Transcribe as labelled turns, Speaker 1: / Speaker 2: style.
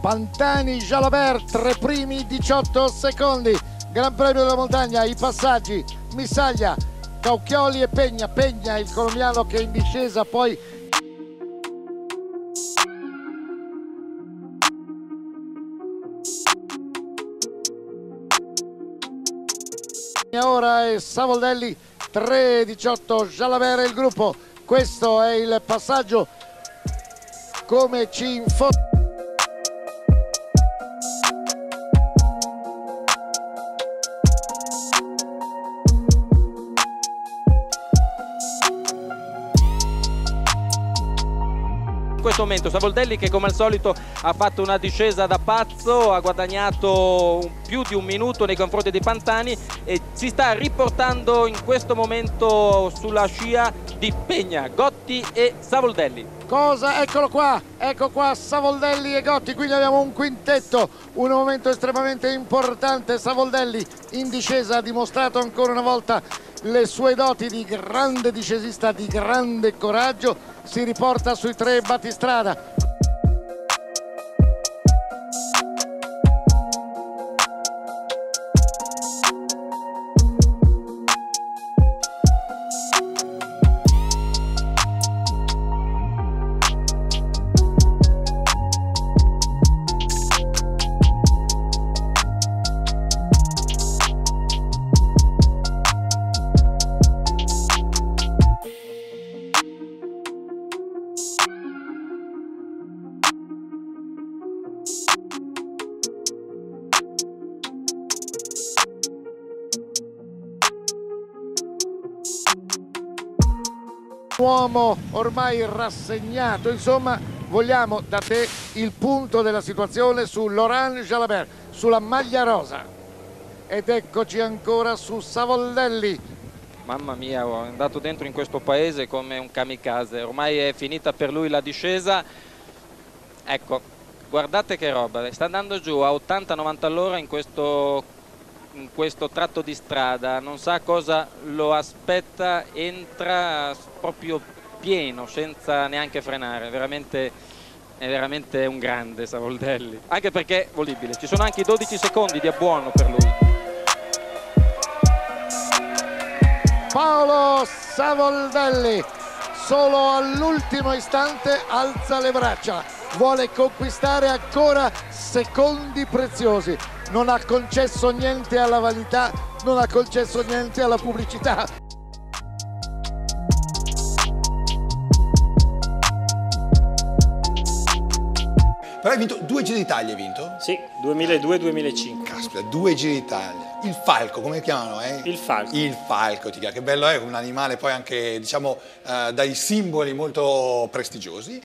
Speaker 1: Pantani Jalabert, 3 primi 18 secondi. Gran Premio della Montagna, i passaggi, Missaglia, Cauchioli e Pegna. Pegna il colombiano che in discesa poi ora è Savoldelli, 3:18 Jalabert e il gruppo. Questo è il passaggio come ci informa.
Speaker 2: In questo momento Savoldelli, che come al solito ha fatto una discesa da pazzo, ha guadagnato più di un minuto nei confronti di Pantani e si sta riportando in questo momento sulla scia di Pegna, Gotti e Savoldelli.
Speaker 1: Cosa? Eccolo qua, ecco qua Savoldelli e Gotti, quindi abbiamo un quintetto, un momento estremamente importante. Savoldelli in discesa ha dimostrato ancora una volta le sue doti di grande discesista, di grande coraggio, si riporta sui 3 battistrada. Uomo ormai rassegnato, insomma, vogliamo da te il punto della situazione su Laurent Jalabert, sulla maglia rosa. Ed eccoci ancora su Savoldelli.
Speaker 2: Mamma mia, è andato dentro in questo paese come un kamikaze, ormai è finita per lui la discesa. Ecco, guardate che roba, sta andando giù a 80-90 all'ora in questo tratto di strada, non sa cosa lo aspetta, entra proprio pieno senza neanche frenare, è veramente un grande Savoldelli, anche perché è volibile, ci sono anche i 12 secondi di abbuono per lui.
Speaker 1: Paolo Savoldelli solo all'ultimo istante alza le braccia, vuole conquistare ancora secondi preziosi, non ha concesso niente alla vanità, non ha concesso niente alla pubblicità.
Speaker 3: Però hai vinto 2 Giri d'Italia, hai vinto?
Speaker 4: Sì, 2002-2005.
Speaker 3: Caspita, 2 Giri d'Italia. Il falco, come chiamano?
Speaker 4: Il falco.
Speaker 3: Il falco, che bello è, un animale poi anche, diciamo, dai simboli molto prestigiosi.